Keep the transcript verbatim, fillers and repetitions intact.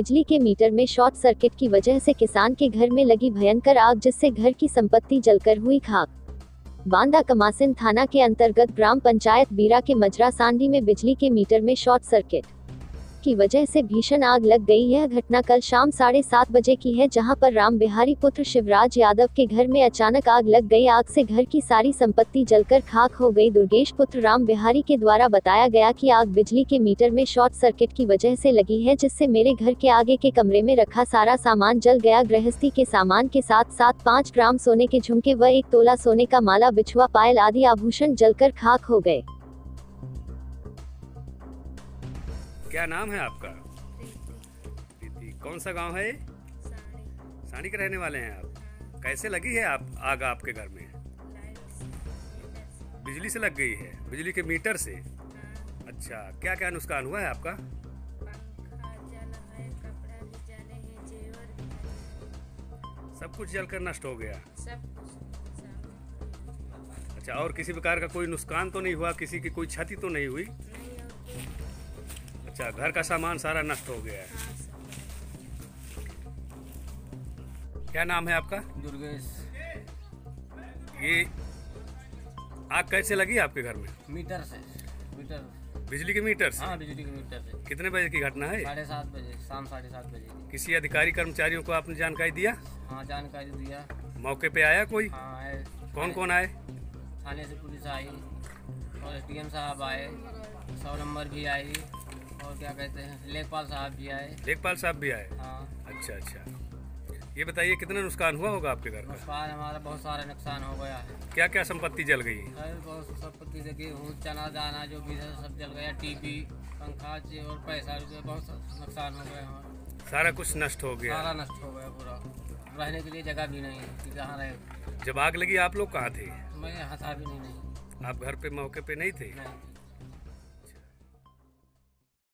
बिजली के मीटर में शॉर्ट सर्किट की वजह से किसान के घर में लगी भयंकर आग, जिससे घर की संपत्ति जलकर हुई खाक। बांदा कमासिन थाना के अंतर्गत ग्राम पंचायत बीरा के मजरा सांडी में बिजली के मीटर में शॉर्ट सर्किट की वजह से भीषण आग लग गई। यह घटना कल शाम साढ़े सात बजे की है, जहां पर राम बिहारी पुत्र शिवराज यादव के घर में अचानक आग लग गई। आग से घर की सारी संपत्ति जलकर खाक हो गई। दुर्गेश पुत्र राम बिहारी के द्वारा बताया गया कि आग बिजली के मीटर में शॉर्ट सर्किट की वजह से लगी है, जिससे मेरे घर के आगे के कमरे में रखा सारा सामान जल गया। गृहस्थी के सामान के साथ साथ पाँच ग्राम सोने के झुमके व एक तोला सोने का माला, बिछुआ, पायल आदि आभूषण जलकर खाक हो गए। क्या नाम है आपका? प्रीति। कौन सा गांव है? साड़ी के रहने वाले हैं आप। कैसे लगी है आप आग आपके घर में? बिजली से लग गई है, बिजली के मीटर से। अच्छा, क्या क्या नुकसान हुआ है आपका? सब कुछ जलकर नष्ट हो गया। अच्छा, और किसी प्रकार का कोई नुकसान तो नहीं हुआ? किसी की कोई क्षति तो नहीं हुई? अच्छा, घर का सामान सारा नष्ट हो गया है। क्या नाम है आपका? दुर्गेश। ये आग कैसे लगी आपके घर में? मीटर से। मीटर बिजली के मीटर से? हाँ, बिजली के मीटर से। कितने बजे की घटना है? साढ़े सात बजे, शाम साढ़े सात बजे। किसी अधिकारी कर्मचारियों को आपने जानकारी दिया? हाँ, जानकारी दिया। मौके पे आया कोई? हाँ आए। कौन कौन आए? थाने से पुलिस आई और एस डी एम साहब आए, सौ नंबर भी आई, और क्या कहते हैं, लेखपाल साहब भी आए। लेखपाल साहब भी आए? हाँ। अच्छा अच्छा, ये बताइए कितना नुकसान हुआ होगा आपके घर का? नुकसान हमारा बहुत सारा नुकसान हो गया है। क्या क्या संपत्ति जल गई? अरे बहुत संपत्ति से गेहूँ, चना, दाना जो भी है सब जल गया। टीवी, पंखा और पैसा रुपये बहुत नुकसान हो गया हमारा। सारा कुछ नष्ट हो गया? सारा नष्ट हो गया पूरा। रहने के लिए जगह भी नहीं है कि कहाँ रहे। जब आग लगी आप लोग कहाँ थे? मैं यहाँ था भी नहीं, नहीं। आप घर पे मौके पे नहीं थे? नहीं।